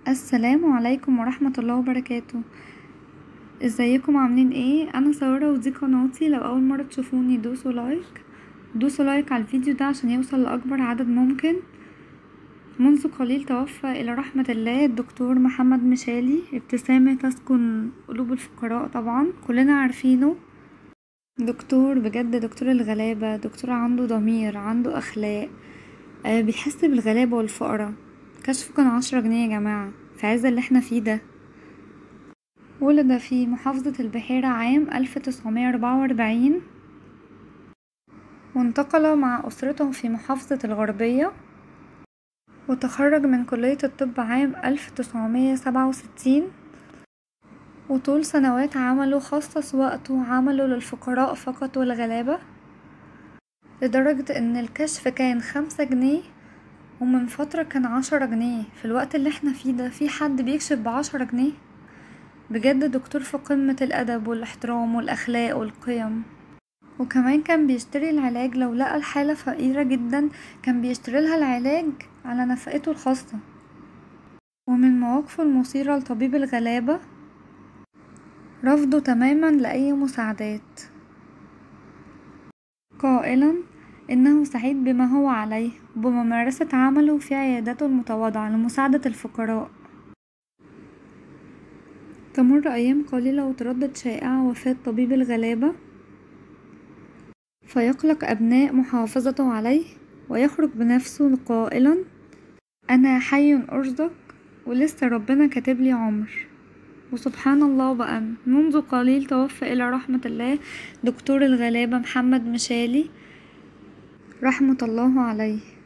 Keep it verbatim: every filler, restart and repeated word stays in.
السلام عليكم ورحمة الله وبركاته. ازيكم عاملين ايه؟ انا سارة ودي قناتي. لو اول مرة تشوفوني دوسوا لايك دوسوا لايك على الفيديو ده عشان يوصل لاكبر عدد ممكن. منذ قليل توفى الى رحمة الله الدكتور محمد مشالي. ابتسامة تسكن قلوب الفقراء، طبعا كلنا عارفينه. دكتور بجد، دكتور الغلابة، دكتور عنده ضمير، عنده اخلاق، آه بيحس بالغلابة والفقراء. كشفه كان عشرة جنيه يا جماعة في عز اللي احنا فيه ده. ولد في محافظة البحيرة عام ألف تسعمية أربعة وأربعين، وانتقل مع أسرته في محافظة الغربية، وتخرج من كلية الطب عام ألف تسعمية سبعة وستين. وطول سنوات عمله خصص وقته عمله للفقراء فقط والغلابة، لدرجة ان الكشف كان خمسة جنيه، ومن فترة كان عشرة جنيه. في الوقت اللي احنا فيه ده في حد بيكشف بعشرة جنيه؟ بجد دكتور في قمة الأدب والاحترام والأخلاق والقيم. وكمان كان بيشتري العلاج لو لقى الحالة فقيرة جدا، كان بيشتري لها العلاج على نفقته الخاصة. ومن مواقفه المثيرة لطبيب الغلابة رفضه تماما لأي مساعدات، قائلا إنه سعيد بما هو عليه وبممارسة عمله في عيادته المتواضعة لمساعدة الفقراء. تمر أيام قليلة وتردد شائعة وفاة طبيب الغلابة، فيقلق أبناء محافظته عليه ويخرج بنفسه قائلا: أنا حي أرزق ولسه ربنا كاتبلي عمر. وسبحان الله بقى، منذ قليل توفى إلى رحمة الله دكتور الغلابة محمد مشالي رحمة الله عليه.